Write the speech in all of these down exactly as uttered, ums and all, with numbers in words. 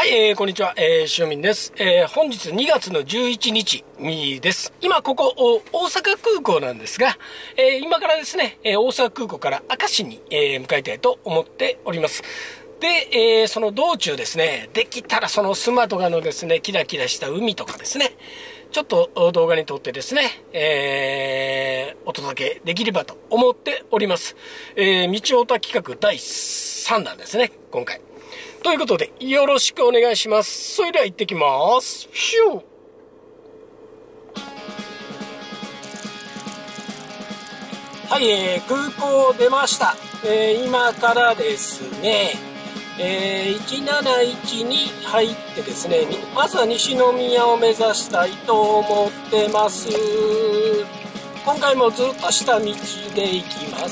、えー、こんにちは、えー、しゅうみんです。えー、本日にがつのじゅういちにちです。今ここ大阪空港なんですが、えー、今からですね、えー、大阪空港から明石に、えー、向かいたいと思っております。で、えー、その道中ですね、できたらそのスマとかのですね、キラキラした海とかですね、ちょっと動画に撮ってですね、えー、お届けできればと思っております。えー、道オタ企画だいさんだんですね、今回。ということで、よろしくお願いします。それでは行ってきます。ヒュー。はい、えー、空港出ました。えー、今からですね、えー、いちなないちに入ってですね、まずは西宮を目指したいと思ってます。今回もずっと下道で行きます。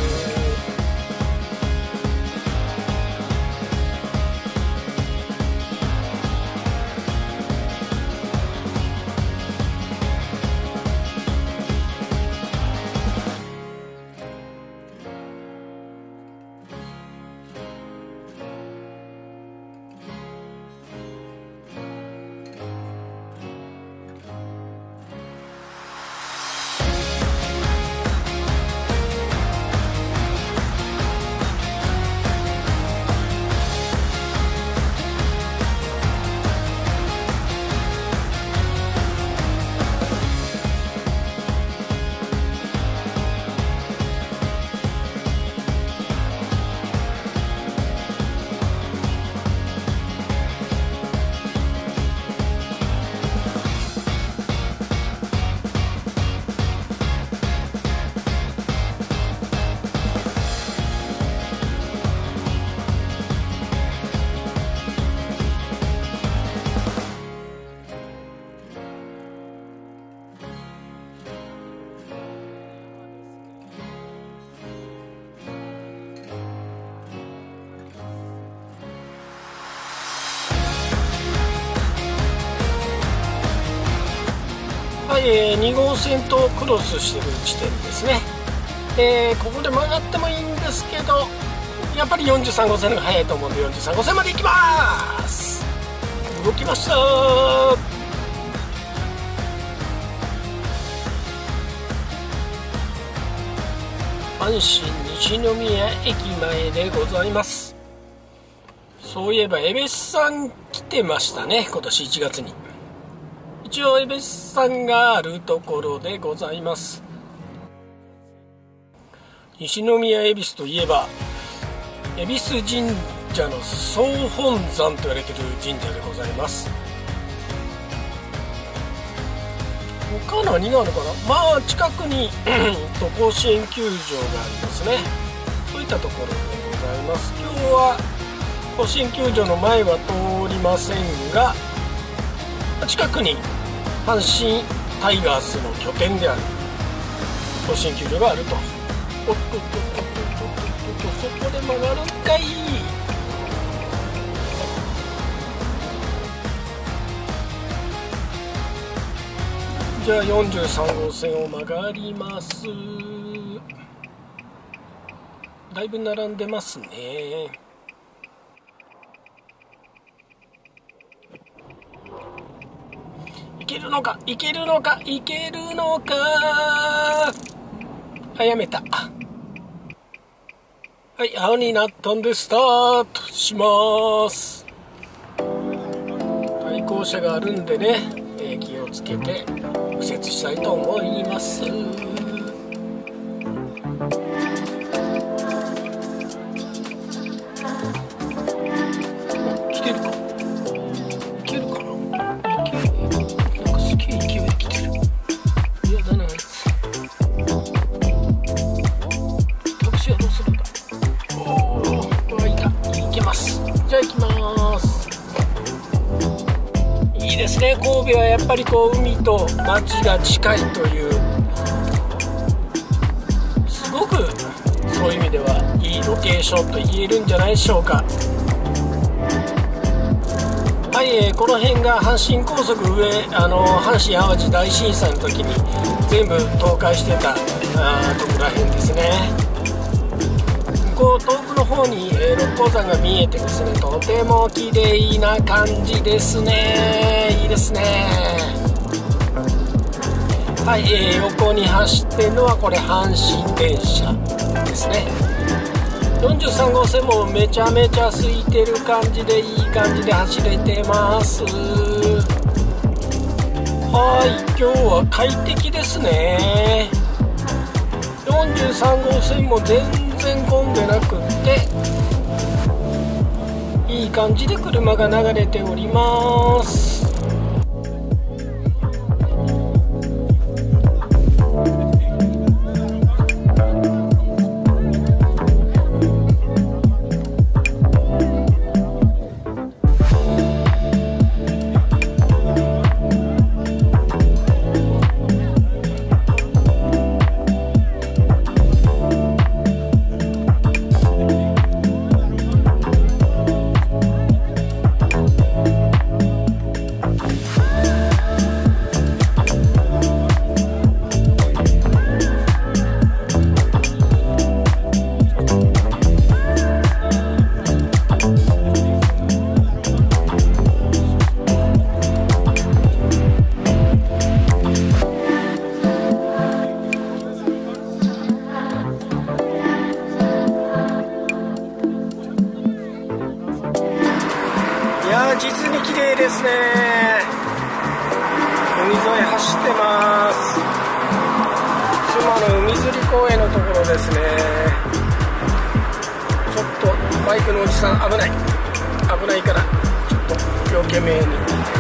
はい、えー、にごうせんとクロスしてる地点ですね。えー、ここで曲がってもいいんですけど、やっぱりよんじゅうさんごうせんの方が早いと思うんでよんじゅうさんごうせんまで行きます。動きました。阪神西宮駅前でございます。そういえば恵比寿さん来てましたね、今年いちがつに。一応恵比寿さんがあるところでございます。西宮恵比寿といえば恵比寿神社の総本山と言われている神社でございます。他何があるのかな。まあ近くに甲子園球場がありますね。そういったところでございます。今日は甲子園球場の前は通りませんが、近くに阪神タイガースの拠点である甲子園球場があると。おっとっとっとっとっとっと、そこで曲がるんかい。じゃあよんじゅうさんごうせんを曲がります。だいぶ並んでますね。いけるのかいけるのかいけるのか。あ、やめた。はい、青になったんでスタートします。対向車があるんでね、えー、気をつけて右折したいと思います。来てるかいけるかないける。なんかすげえ勢いで来てる。いやだなあいつ。タクシーはどうするんだ。おお、あ、いた。いけます。じゃあ行きます。いいですね、神戸はやっぱりこう海と街が近いという、すごくそういう意味ではいいロケーションと言えるんじゃないでしょうか。はい、えー、この辺が阪神高速上、あの阪神・淡路大震災の時に全部倒壊してたあとこら辺ですね。 こう遠くの方に、えー、六甲山が見えてですね、とても綺麗な感じですね。いいですね。はい、えー、横に走ってるのはこれ阪神電車ですね。よんじゅうさん号線もめちゃめちゃ空いてる感じで、いい感じで走れてます。はい、今日は快適ですね。よんじゅうさん号線も全然混んでなくって、いい感じで車が流れております。いやー、実に綺麗ですね。海沿い走ってます。妻の海釣り公園のところですね。ちょっとバイクのおじさん危ない危ないからちょっと要懸命に。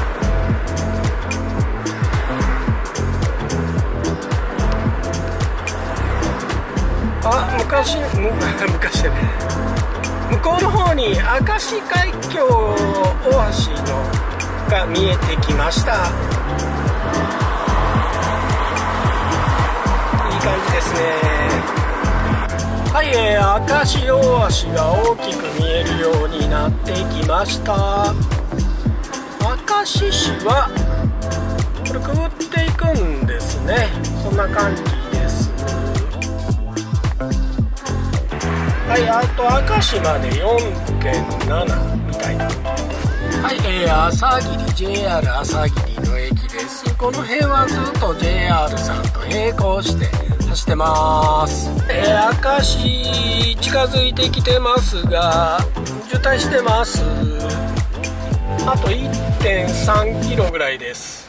あ、昔む昔じゃない、向こうの方に明石海峡大橋のが見えてきました。いい感じですね。はい、えー、明石大橋が大きく見えるようになってきました。明石市はこれくぐっていくんですね。そんな感じです。はい、あと明石まで よんてんなな みたいな。はい、えー、朝霧 ジェイアール 朝霧の駅です。この辺はずっと ジェイアール さんと並行して走ってます。えー、明石近づいてきてますが渋滞してます。あと いってんさんキロぐらいです。